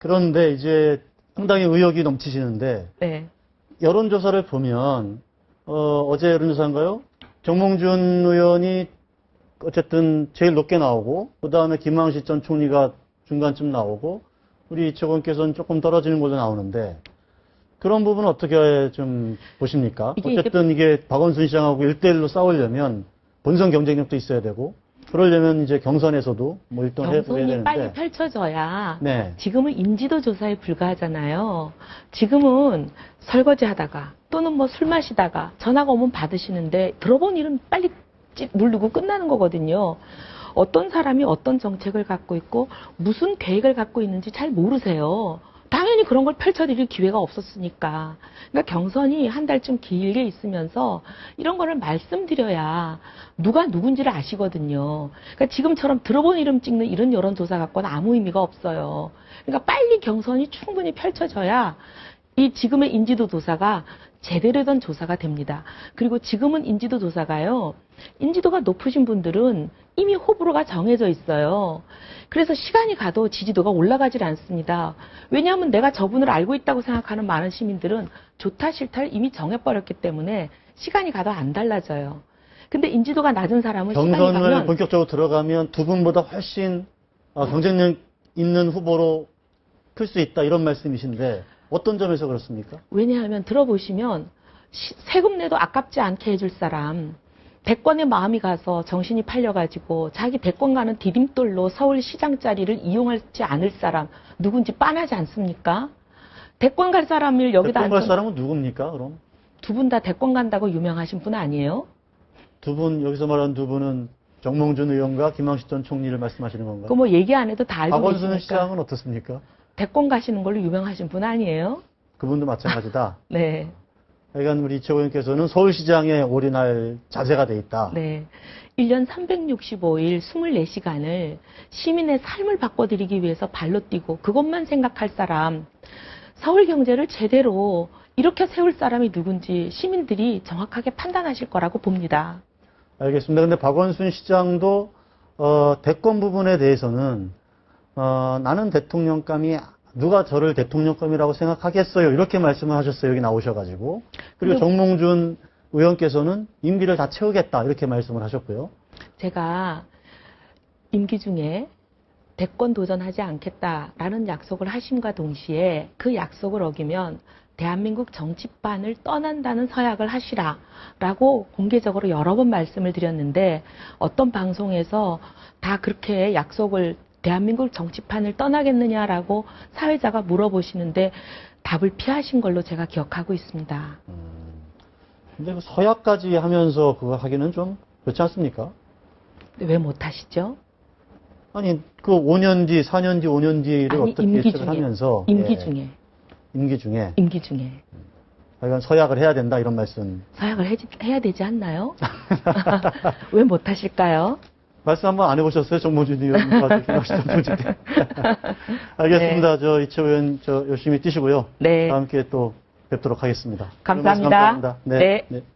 그런데 이제 상당히 의욕이 넘치시는데 네. 여론조사를 보면 어제 여론조사인가요? 정몽준 의원이 어쨌든 제일 높게 나오고 그 다음에 김황식 전 총리가 중간쯤 나오고 우리 이채원께서는 조금 떨어지는 걸로 나오는데 그런 부분은 어떻게 좀 보십니까? 어쨌든 이게 박원순 시장하고 1대1로 싸우려면 본선 경쟁력도 있어야 되고 그러려면 이제 경선에서도 뭐 1등 해보야 경선이 되는데 빨리 펼쳐져야 네. 지금은 인지도 조사에 불과하잖아요. 지금은 설거지 하다가 또는 뭐 술 마시다가 전화가 오면 받으시는데 들어본 이름 빨리 누르고 끝나는 거거든요. 어떤 사람이 어떤 정책을 갖고 있고 무슨 계획을 갖고 있는지 잘 모르세요. 당연히 그런 걸 펼쳐드릴 기회가 없었으니까. 그러니까 경선이 한 달쯤 길게 있으면서 이런 거를 말씀드려야 누가 누군지를 아시거든요. 그러니까 지금처럼 들어본 이름 찍는 이런 여론조사 갖고는 아무 의미가 없어요. 그러니까 빨리 경선이 충분히 펼쳐져야 이 지금의 인지도 조사가 제대로 된 조사가 됩니다. 그리고 지금은 인지도 조사가요. 인지도가 높으신 분들은 이미 호불호가 정해져 있어요. 그래서 시간이 가도 지지도가 올라가질 않습니다. 왜냐하면 내가 저분을 알고 있다고 생각하는 많은 시민들은 좋다 싫다를 이미 정해버렸기 때문에 시간이 가도 안 달라져요. 근데 인지도가 낮은 사람은 시간이 경선을 가면 본격적으로 들어가면 두 분보다 훨씬 경쟁력 있는 후보로 클 수 있다 이런 말씀이신데 어떤 점에서 그렇습니까? 왜냐하면 들어보시면 세금 내도 아깝지 않게 해줄 사람, 대권에 마음이 가서 정신이 팔려가지고 자기 대권 가는 디딤돌로 서울시장 자리를 이용하지 않을 사람 누군지 뻔하지 않습니까? 대권 갈 사람을 여기다 대권 갈 사람은 누굽니까 그럼? 두 분 다 대권 간다고 유명하신 분 아니에요? 두 분 여기서 말하는 두 분은 정몽준 의원과 김황식 전 총리를 말씀하시는 건가요? 그 뭐 얘기 안 해도 다 알고 박원순 계시니까. 시장은 어떻습니까? 대권 가시는 걸로 유명하신 분 아니에요? 그분도 마찬가지다. 네. 하여간 우리 이채호 의원께서는 서울시장에 올인할 자세가 돼 있다. 네. 1년 365일 24시간을 시민의 삶을 바꿔드리기 위해서 발로 뛰고 그것만 생각할 사람, 서울 경제를 제대로 이렇게 세울 사람이 누군지 시민들이 정확하게 판단하실 거라고 봅니다. 알겠습니다. 근데 박원순 시장도 대권 부분에 대해서는 나는 대통령감이 누가 저를 대통령감이라고 생각하겠어요. 이렇게 말씀을 하셨어요. 여기 나오셔가지고. 그리고 정몽준 의원께서는 임기를 다 채우겠다. 이렇게 말씀을 하셨고요. 제가 임기 중에 대권 도전하지 않겠다라는 약속을 하심과 동시에 그 약속을 어기면 대한민국 정치판을 떠난다는 서약을 하시라라고 공개적으로 여러 번 말씀을 드렸는데 어떤 방송에서 다 그렇게 약속을 대한민국 정치판을 떠나겠느냐라고 사회자가 물어보시는데 답을 피하신 걸로 제가 기억하고 있습니다. 근데 그 서약까지 하면서 그거 하기는 좀 그렇지 않습니까? 왜 못하시죠? 아니, 그 5년 뒤, 4년 뒤, 5년 뒤를 아니, 어떻게 임기 예측을 중에, 하면서. 임기 예, 중에. 임기 중에. 임기 중에. 하여간 서약을 해야 된다, 이런 말씀. 서약을 해야 되지 않나요? 왜 못하실까요? 말씀 한번 안 해보셨어요? 정몽준 의원과 김학식 전 총리 때. 알겠습니다. 네. 이채호 의원, 열심히 뛰시고요. 네. 다음 기회에 또 뵙도록 하겠습니다. 감사합니다. 감사합니다. 네. 네.